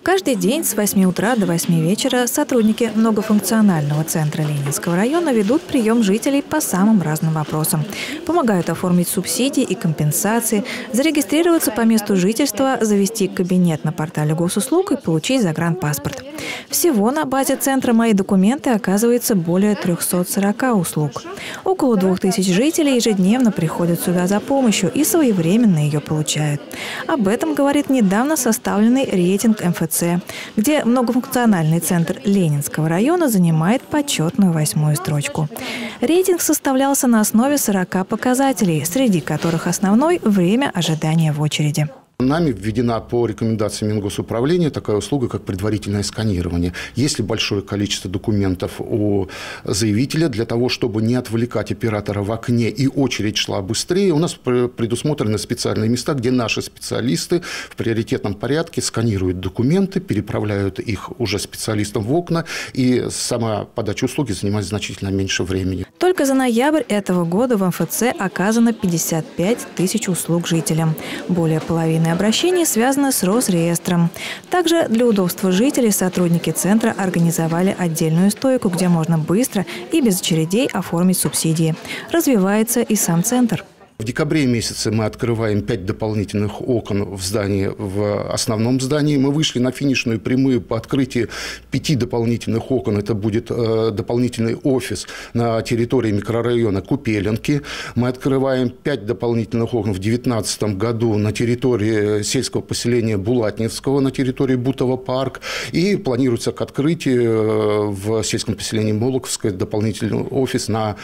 Каждый день с 8 утра до 8 вечера сотрудники многофункционального центра Ленинского района ведут прием жителей по самым разным вопросам. Помогают оформить субсидии и компенсации, зарегистрироваться по месту жительства, завести кабинет на портале госуслуг и получить загранпаспорт. Всего на базе центра «Мои документы» оказывается более 340 услуг. Около 2000 жителей ежедневно приходят сюда за помощью и своевременно ее получают. Об этом говорит недавно составленный рейтинг МФЦ, где многофункциональный центр Ленинского района занимает почетную 8-ю строчку. Рейтинг составлялся на основе 40 показателей, среди которых основной – время ожидания в очереди. Нами введена по рекомендации Мингосуправления такая услуга, как предварительное сканирование. Если большое количество документов у заявителя, для того, чтобы не отвлекать оператора в окне и очередь шла быстрее, у нас предусмотрены специальные места, где наши специалисты в приоритетном порядке сканируют документы, переправляют их уже специалистам в окна, и сама подача услуги занимает значительно меньше времени. Только за ноябрь этого года в МФЦ оказано 55 тысяч услуг жителям. Более половины обращений связаны с Росреестром. Также для удобства жителей сотрудники центра организовали отдельную стойку, где можно быстро и без очередей оформить субсидии. Развивается и сам центр. В декабре месяце мы открываем 5 дополнительных окон в здании, в основном здании. Мы вышли на финишную прямую по открытию 5 дополнительных окон. Это будет дополнительный офис на территории микрорайона Купеленки. Мы открываем 5 дополнительных окон в 2019 году на территории сельского поселения Булатнинского, на территории Бутово-парк. И планируется к открытию в сельском поселении Молоковское дополнительный офис на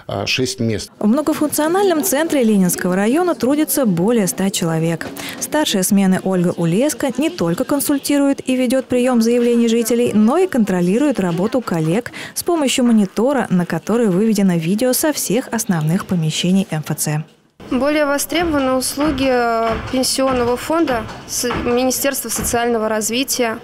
6 мест. В многофункциональном центре Ленинского района трудится более 100 человек. Старшая смены Ольга Улеска не только консультирует и ведет прием заявлений жителей, но и контролирует работу коллег с помощью монитора, на который выведено видео со всех основных помещений МФЦ. Более востребованы услуги пенсионного фонда, Министерства социального развития,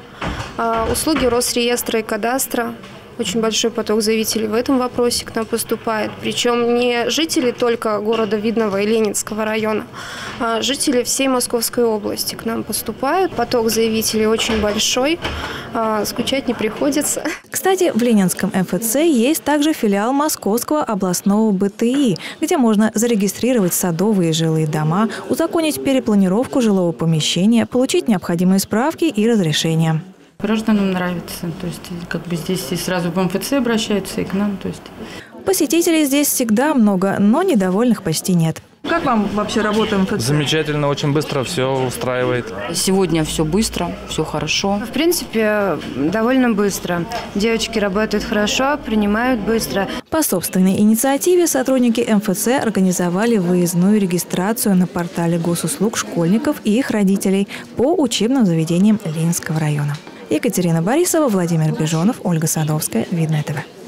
услуги Росреестра и кадастра. Очень большой поток заявителей в этом вопросе к нам поступает. Причем не жители только города Видного и Ленинского района, а жители всей Московской области к нам поступают. Поток заявителей очень большой, скучать не приходится. Кстати, в Ленинском МФЦ есть также филиал Московского областного БТИ, где можно зарегистрировать садовые жилые дома, узаконить перепланировку жилого помещения, получить необходимые справки и разрешения. Гражданам нравится, то есть как бы здесь и сразу в МФЦ обращаются и к нам. То есть. Посетителей здесь всегда много, но недовольных почти нет. Как вам вообще работа МФЦ? Замечательно, очень быстро все устраивает. Сегодня все быстро, все хорошо. В принципе, довольно быстро. Девочки работают хорошо, принимают быстро. По собственной инициативе сотрудники МФЦ организовали выездную регистрацию на портале госуслуг школьников и их родителей по учебным заведениям Ленинского района. Екатерина Борисова, Владимир Бежонов, Ольга Садовская, Видное ТВ.